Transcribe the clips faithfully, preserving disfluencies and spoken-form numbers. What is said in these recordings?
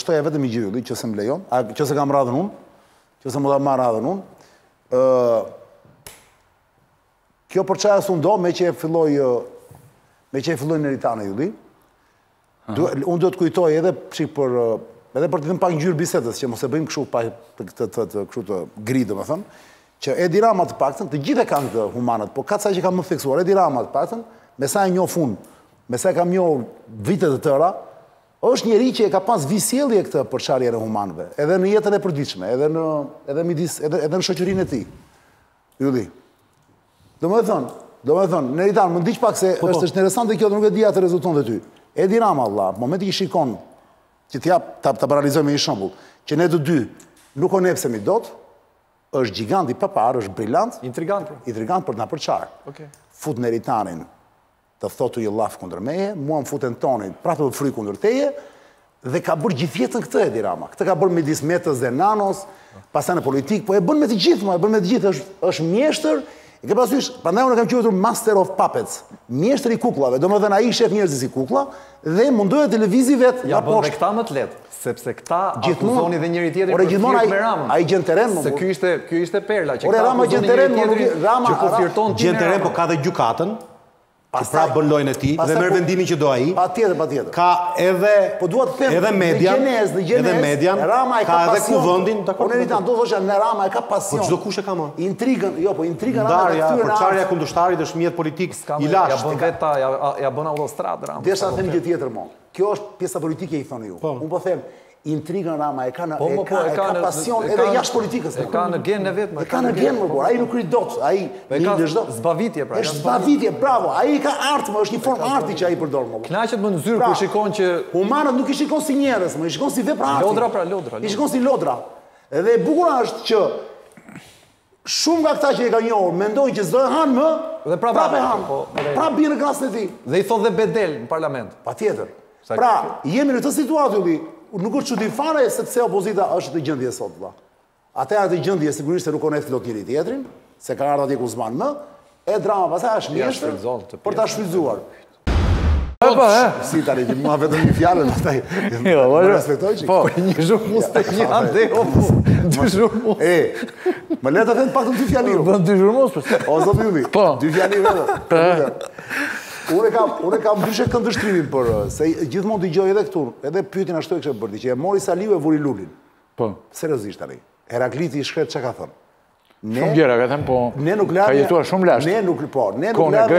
shtoja vetëm i gjylli, që se më lejon, që se kam radhën unë, që se më da marrë radhën unë. Kjo përçaja së ndo, me që e filloj, me që e filloj në Ritane, Juli, unë do të kujtoj edhe për, edhe për të dhëmë pak njërë bisetës, që mos e bëjmë këshu të gridë, më thëmë, që Edi Rama të paktën, të gjithë e kanë të humanët, po ka të saj që kam më fiksuar, Edi Rama të paktën, me sa e njoh fund, me sa e kam njoh vitet të tëra, është njeri që e ka pas visjellje këtë përçarje e humanëve, edhe në jetën e përditshme, edhe në edhe midis edhe edhe në shoqërinë e tij. Ylli. Domethënë, domethënë, në Ritan më ndiq pak se është interesante kjo, nuk e di atë rezulton të ty. Edi Rama valla, në momentin që shikon që të jap ta paralizojmë një shembull, që ne të dy nuk o nepsemi dot, është gjigant i papar, është brillant, intrigant, intrigant për të na përçarë. Okej. Fut në Ritanin, të thotu i llaf kundër meje, mua më futën tonin, prapë të fry kundër teje, dhe ka bërë gjithë jetën këtë Edi Rama. Këtë ka bërë midis Metës dhe Nanos, pastaj në politikë, po e bën me të gjithë, mo, e bën me të gjithë, është, është mjeshtër, e ke parasysh, prandaj unë kam quajtur Master of Puppets, mjeshtër i kukullave, domethënë ai shef njerëzit si kukulla dhe mundohet televizive vet ja bën me këta më të lehtë, sepse këta akuzoni dhe njëri tjetrin për flirt me Ramën. Ai gjen terren, se ky ishte ky ishte perla që këta akuzoni njëri tjetrin që po flirton ti. Gjen terren, po ka dhe gjykatën. Pra bën lojën e tij dhe merr vendimin që do ai. Patjetër, patjetër. Ka edhe po dua të them edhe median, edhe median, Rama ka edhe kuvendin, dakor. Unë ritan do thosha në Rama e ka pasion. Po çdo kush e ka më. Intrigën, jo, po intrigën Rama ka thyer. Përçarja kundërshtarit është mjet politik i lashtë. Ja bën vetë, ja ja bën autostradë Rama. Desha të them gjë tjetër më. Kjo është pjesa politike i thoni ju. Unë po them intrigën Rama e ka në e ka e ka pasion edhe jashtë politikës. E ka në gen e vet, e ka në gen më por. Ai nuk ri dot, ai ka zbavitje pra. Është zbavitje, bravo. Ai ka art, më është një formë arti që ai përdor më. Knaqet më në zyrë kur shikon që humanët nuk i shikon si njerëz, më i shikon si vepra arti. Lodra pra lodra. I shikon si lodra. Edhe e bukur është që shumë nga këta që e kanë njohur mendojnë që s'do e hanë më dhe prapë hanë. Prapë bien në klasën e tij. Dhe i thot dhe bedel në parlament. Patjetër. Pra, jemi në këtë situatë Ylli. Nuk është çudi fare sepse opozita është të gjendje sot valla. Ata janë të gjendje sigurisht se nuk kanë flot njëri tjetrin, se ka ardhur atje Kuzman më, e drama pastaj është mjeshtër për ta shfrytzuar. Po, po, si tani që mua vetëm një fjalë pastaj. Jo, po respektoj çik. Po, një zhurmus tek një ande opo dy zhurmus. E, më le të them pak të dy fjalë. Bën dy zhurmus po. O zot Ylli. Po. Dy fjalë vetëm. Unë kam, unë kam ndryshe këndvështrimin për, se gjithmonë t'i gjoj edhe këtu, edhe pyetin ashtu e kështë bërti, që e mori Saliu e vuri Lulin. Po. Seriozisht tani. Herakliti i shkret që ka thënë. Shumë gjera, ka thënë, po, ka jetuar shumë lashtë. Ne nuk, po, ne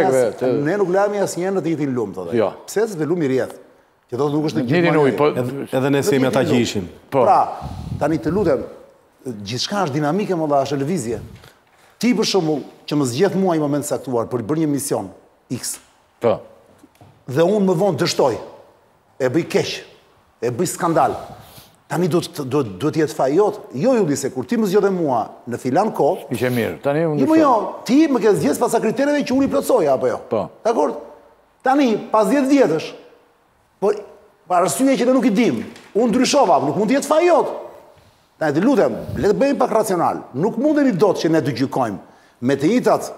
nuk lami as njerë në të jetin lumë, të dhe. Jo. Pse se lumi rjetë. Që do të nuk është në gjithë ujë, po, edhe ne semi ata që ishim. Pra, tani të lutem, gjithçka është dinamike më dha, është televizje. Ti për shembull, që më zgjedh mua i moment saktuar për të bërë një mision X. Po. Dhe unë më vonë dështoj, e bëj keq, e bëj skandal. Tani do të jetë faj jot. Jo Ylli, se kur ti më zgjodhe mua në filan kohë, ishe mirë. Tani unë jo, jo, ti më ke zgjedhur pas kritereve që unë i plotsoja apo jo. Po. Dakor? Tani pas dhjetë vjetësh. Po për arsye që ne nuk i dim, unë ndryshova, nuk mund të jetë faj jot. Tani të lutem, le të bëjmë pak racional. Nuk mundemi dot që ne të gjykojmë me të njëjtat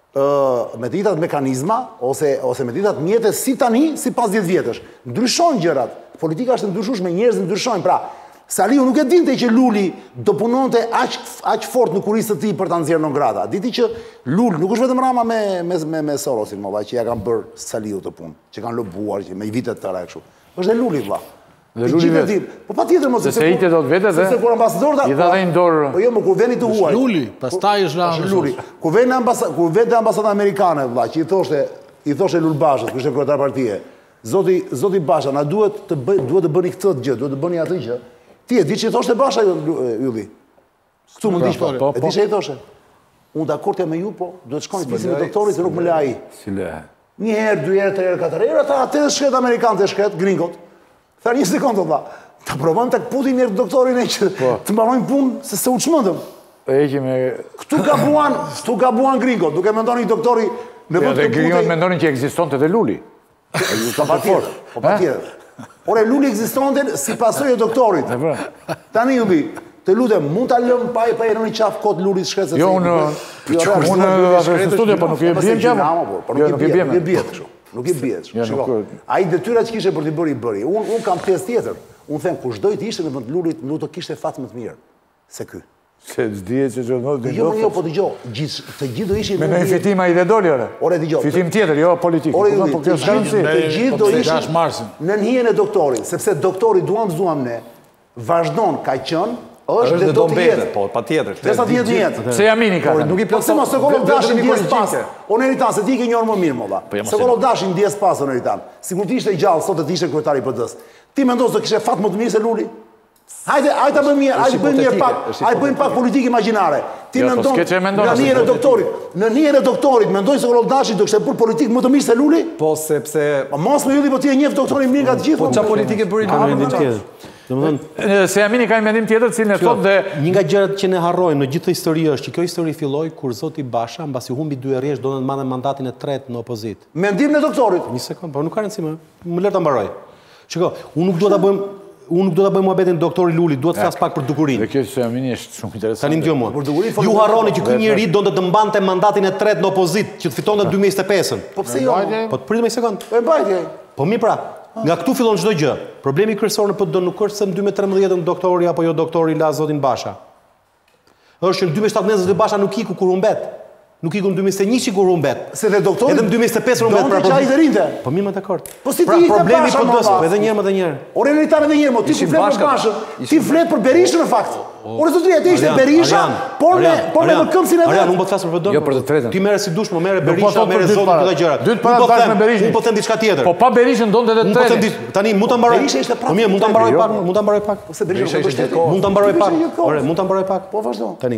me të njëjtat mekanizma ose ose me të njëjtat mjete si tani, si pas dhjetë vjetësh. Ndryshojnë gjërat. Politika është ndryshueshme, njerëzit ndryshojnë. Pra, Saliu nuk e dinte që Luli do punonte aq aq fort në kurisë të tij për ta nxjerrë non grata. Diti që Lul nuk është vetëm Rama me me me, me Sorosin, më valla, që ja kanë bërë Saliu të punë, që kanë lobuar që me vite të tëra kështu. Është dhe Luli valla. Dhe Luli vetë. Po patjetër mos se ite do të vetë dhe. Se kur ambasador i dha dhe dorë. Po jo, më kur veni të huaj. Luli, pastaj është Rama. Luli. Kur vjen ambasada, kur vjen ambasada amerikane valla, që i thoshte, i thoshte Lul Bashës, kush është kryetar partie. Zoti zoti Basha, na duhet të bëj, duhet të bëni këtë gjë, duhet të bëni atë gjë. Ti e di që i thoshte Basha Ylli. Ktu më ndiq po. E di që i thoshte. Unë dakord jam me ju, po duhet të shkojnë fisin e doktorit se nuk më le ai. Si le. Një herë, dy herë, tre herë, katër herë, ata atë shkret amerikanë të shkret, gringot. Tha një sekondë valla. Ta provojmë tek puti mirë doktorin e që të mbarojmë punë se se u çmendëm. Eqi me Ktu gabuan, ktu gabuan gringot, duke mendonin doktori në vend të putë. Gringot mendonin që ekzistonte edhe Luli. Po patjetër, po patjetër. Ore Luli ekzistonte si pasojë e doktorit. Tani Ylli, të lutem, mund ta lëm pa pa erën qaf kot Lulit shkretës. Jo, unë unë atë studio po nuk i bjem gjama. Po nuk i bjem, nuk i bjem kështu. Nuk i bie. Shiko. Ai detyrat që kishte për të bërë i bëri. Unë un kam pjesë tjetër. Unë them, kush dojt ishte në vend Lulit, nuk do kishte fat më të mirë se ky. Se s'dije që që nëtë Jo, jo, po dëgjoj, të gjithë do ishin... Me në fitim a i dhe doli, ore? Ore, dëgjoj. Fitim tjetër, jo politik. Ore, të gjithë do ishin në njën e doktorit, sepse doktori duam zuam ne, vazhdon ka qënë, është dhe do të jetë. Po, pa tjetër. Dhe sa të jetë jetë. Se Jamini ka të. Nuk i plotëse ma Sokolov dashin ndjes pas. O Neritan, se ti ke njërë më mirë, molla. Sokolov dashin ndjes pas, o Neritan. Sigur ti ishte gjallë, sot të ti ishte kryetari i P D-s. Ti mendon se do kishe fat më të mirë se Luli? Hajde, hajde bëjmë mirë, hajde bëjmë mirë pak, hajde bëjmë pak politikë imagjinare. Ti mendon në njën e doktorit, në njën e doktorit mendoj se Sokolov dashin do kishte bërë politikë më të mirë se Luli? Po sepse mos më judhi, po ti e njeh doktorin mirë nga të gjithë. Po çfarë politikë bëri? Se Jamini ka një mendim tjetër, cilën e thot dhe... Një nga gjërat që ne harrojmë në gjithë histori është që kjo histori filloi kur Zoti Basha, mbasi humbi dy rrjesh, do të marrë mandatin e tretë në opozit. Mendim në doktorit. Një sekond, po nuk ka rëndësi më. Më lër ta mbaroj. Shiko, unë nuk dua ta bëjmë Unë nuk do ta bëj muhabetin doktori Luli, duhet të flas pak për dukurinë. Dhe kjo se Jamini është shumë interesante. Tani më dëgjoj mua. Ju harroni që ky njeri donte të mbante mandatin e tretë në opozit, që të fitonte dy mijë e njëzet e pesën. Po pse jo? Po të pritet një sekond. Po e mbajtje. Po mi pra, nga këtu fillon çdo gjë. Problemi kryesor në P D nuk është se në dy mijë e tretëmbëdhjetë doktori apo jo doktori la zotin Basha. Është që në dy mijë e shtatëmbëdhjetë zoti Basha nuk iku kur humbet. Nuk iku në dy mijë e njëzet e një kur humbet. Se dhe doktori edhe në dy mijë e njëzet e pesë humbet pra problemi. Po mi më dakord. Po si pra ti problemi P D-s, po edhe një herë më edhe një herë. Ore Neritan edhe një herë, mo ti ku flet për Bashën, ti flet për Berishën në fakt. Ore zotëria, ti ishte Berisha, por me por me këmbësin e vet. Arian, unë po të flas për P D-n. Jo për të tretën. Ti merre si dush, më merre Berisha, merre zotin këto gjëra. Dytë para bashkë me Berishën. Unë po them diçka tjetër. Po pa Berishën donte edhe tretën. Tani mund ta mbaroj. Berisha ishte prapë. Po mirë, mund ta mbaroj pak, mund ta mbaroj pak. Se Berisha ishte mund ta mbaroj pak. Ore, mund ta mbaroj pak. Po vazhdo. Tani.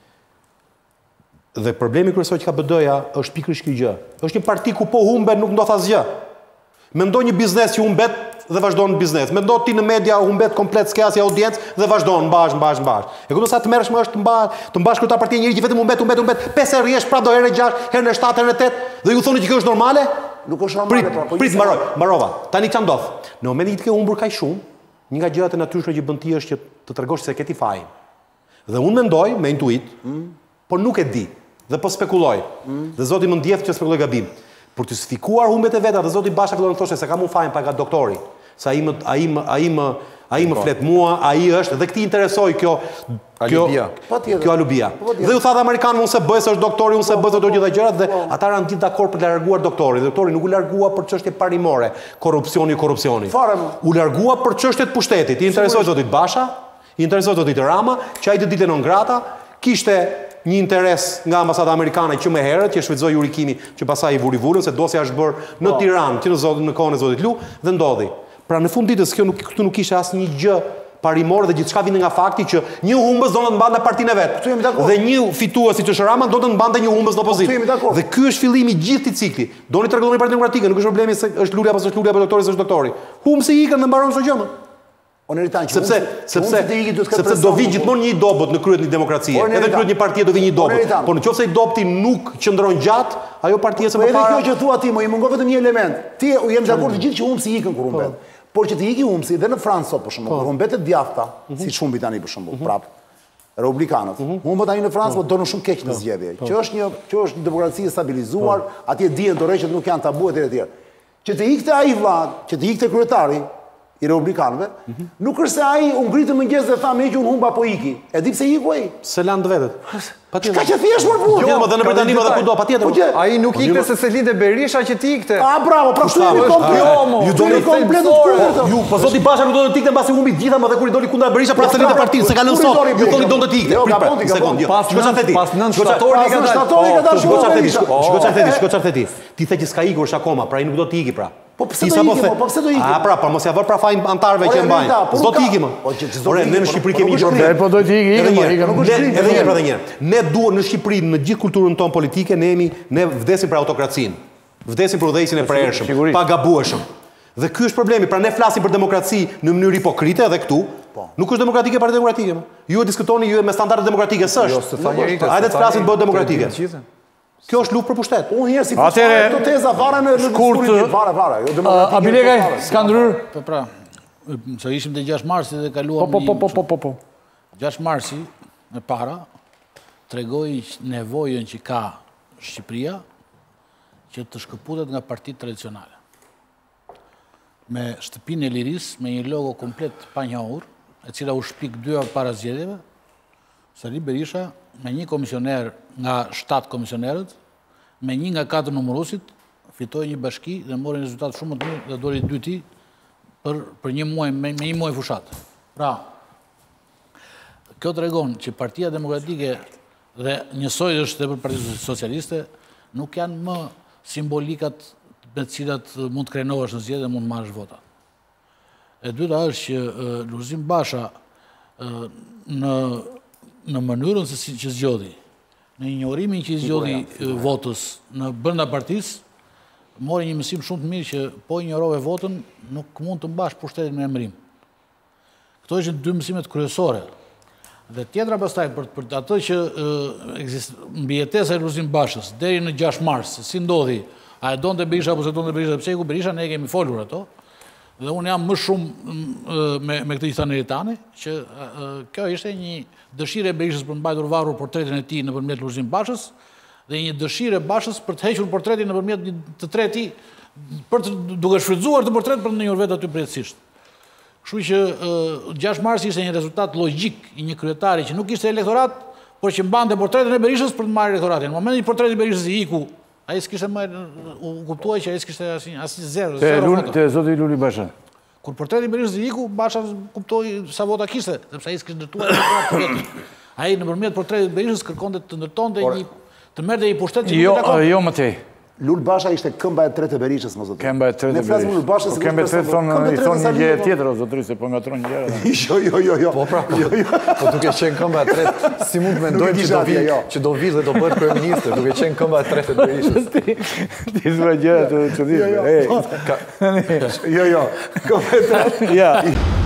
Dhe problemi kryesor që ka B D-ja është pikërisht kjo gjë. Është një parti ku po humbet nuk ndodh asgjë. Mendoj një biznes që humbet dhe vazhdon biznes. Mendoj ti në media humbet komplet s'ke as audiencë dhe vazhdon mbash mbash mbash. E kupton sa të merresh më është të mbash, të mbash kryetar partia njëri që vetëm humbet humbet humbet pesë rrjesh prapë do herë gjashtë, herë në shtatë, herë në tetë dhe ju thoni që kjo është normale? Nuk është normale pra. Prit mbaroj, mbarova. Tani ç'a ndodh? Në momentin që të ke humbur kaq shumë, një nga gjërat e natyrshme që bën ti është që të tregosh se ke ti fajin. Dhe unë mendoj me intuit, por nuk e di. Dhe po spekuloj. Dhe Zoti më ndjef që spekuloj gabim. Për të sfikuar humbet e veta, dhe Zoti Basha fillon të thoshte se kam unë fajin pa nga doktori. Se ai më ai më ai më ai më flet mua, ai është dhe këtij interesoi kjo kjo kjo alubia. Dhe u tha dhe amerikanë unë se bëj se është doktori, unë se bëj ato gjitha gjërat dhe ata kanë gjithë dakord për të larguar doktorin. Doktori nuk u largua për çështje parimore, korrupsioni, korrupsioni. U largua për çështjet pushtetit. I interesoi Zotit Basha, i interesoi Zotit Rama, që ai të dilte non grata, kishte një interes nga ambasada amerikane që më herët, që shfrytëzoi urikimi që pasaj i vuri vurën, se dosja është bërë në Tiranë, që në, zot, në kohën e Zotit Lu, dhe ndodhi. Pra në fund ditës kjo nuk, këtu nuk ishte asnjë gjë parimore dhe gjithçka vinte nga fakti që një humbës do të mbante partinë vet. Dhe një fitues siç është Rama do të mbante një humbës në opozitë. Dhe ky është fillimi i gjithë i cikli. Doni të rregulloni Partinë Demokratike, nuk është problemi se është Luli apo s'është Luli apo doktori s'është doktori. Humbsi ikën dhe mbaron çdo gjë. Neritan, sepse sepse sepse do vi gjithmonë një i dobët në kryet një demokracie. Edhe kryet një partie do vi një i dobët. Por nëse i dobëti nuk qëndron gjatë, ajo partia së përpara. Po edhe kjo që thua ti, më i mungon vetëm një element. Ti u jam dakord të gjithë që humbsi ikën kur humbet. Por që të iki humbsi dhe në Francë sot për shembull, kur humbetet djathta, siç humbi tani për shembull, prap republikanët. Humbet tani në Francë, po donë shumë keq në zgjedhje. Që është një që është një demokraci e stabilizuar, atje dihen dorëqet nuk janë tabu etj etj. Që të ikte ai vllad, që të ikte kryetari i republikanëve, nuk është se ai u ngritë mëngjes dhe tha me që unë humba apo iki. E di pse iku ai? Se lan vetet. Patjetër. Ka që thjesht më burr. Jo, më dhe në Britani më dhe kudo, patjetër. Ai nuk ikte se se linte Berisha që ti ikte. Ah, bravo, pra kështu jemi komplet. Ju doni komplet të kurrë. Ju, po Zoti Basha nuk do të ikte mbasi humbi gjitha, më dhe kur i doli kundër Berisha pra se linte partinë, se ka lënë sot. Ju thoni donte të ikte. Një sekond, jo. Shiko çfarë theti. Pas nën shtatorit ka dalë. Shiko çfarë theti. Shiko çfarë theti, shiko çfarë theti. Ti the që s'ka ikur akoma, pra ai nuk do të iki pra. Po pse do ikim? Po pse do ikim? Ah, pra, po mos ja vër pra fajin antarëve që mbajnë. S'do të ikim. Ore, ne në Shqipëri kemi një problem. Po do të ikim, edhe një, ikim. Edhe një, edhe një. Ne duam në Shqipëri, në gjithë kulturën tonë politike, ne jemi ne vdesim për autokracinë. Vdesim për udhëheqjen e prershëm, pa gabueshëm. Dhe ky është problemi. Pra ne flasim për demokraci në mënyrë hipokrite edhe këtu. Nuk është demokratike Partia Demokratike. Ju e diskutoni ju me standarde demokratike s'është. Hajde të flasim bëhet demokratike. Kjo është luftë për pushtet. Unë herë si këto teza vara në diskurin vara vara. Abilegaj, Skandrur. Po pra, se ishim te gjashtë marsi dhe kaluam. Po po po po po po. gjashtë marsi e para tregoi nevojën që ka Shqipëria që të shkëputet nga partitë tradicionale. me shtëpinë e Lirisë, me një logo komplet pa njohur, e cila u shpik dy orë para zgjedhjeve. Sali Berisha, me një komisioner nga shtatë komisionerët, me një nga katër numërusit, fitoi një bashki dhe mori një rezultat shumë të mirë dhe doli dyti për, për një muaj, me, me një muaj fushat. Pra, kjo tregon që Partia Demokratike dhe njësoj është dhe për Partitë Socialiste, nuk janë më simbolikat me cilat mund të krenohesh në zgjedhje dhe mund të marrësh vota. E dyta është që Lulzim Basha në, në mënyrën se si që zgjodhi, në njohurimin që i zgjodhi votës në brenda partisë, mori një mësim shumë të mirë që po i njohrove votën, nuk mund të mbash pushtetin me emërim. Këto ishin dy mësimet kryesore. Dhe tjetra pastaj për, për atë që ekzist, mbi jetesa e Lulzim Bashës deri në gjashtë mars, si ndodhi, a e donte Berisha apo se donte Berisha, pse ku Berisha, ne kemi folur ato. Dhe unë jam më shumë me, me këtë i thanë Eritani, që kjo ishte një dëshire e Berishës për mbajtur varur portretin e tij nëpërmjet Lulzim Bashës, dhe një dëshire e Bashës për të hequr portretin nëpërmjet të treti, për të duke shfrytzuar të portret për të ndonjëherë vetë aty përjetësisht. Kështu që gjashtë mars ishte një rezultat logjik i një kryetari që nuk ishte elektorat, por që mbante portretin e Berishës për të marrë elektoratin. Në momentin që portreti i Berishës i iku, ai s'kishte më u kuptuaj që ai s'kishte asnjë asnjë zero, zero vota. Te zoti Luli Basha. Kur portreti i Berishës i iku, Basha kuptoi sa vota kishte, sepse ai s'kishte ndërtuar elektorat të vetë. Ai nëpërmjet portretit të Berishës kërkonte të ndërtonte një të merrte një pushtet që jo, jo më tej. Lul Basha ishte këmba e tretë e Berishës, më zotë. Këmba e tretë e Berishës. Këmba e tretë thonë, i thonë një gjë tjetër, o zotëri, se po ngatron një gjë. Jo, jo, jo, jo. Po pra, po duke qenë këmba e tretë, si mund të mendojmë që do vi, që do vi dhe do bëhet kryeministër, duke qenë këmba e tretë e Berishës. Ti s'ma gjëra të çuditshme. Jo, jo. Jo, jo. Këmba e tretë. Ja.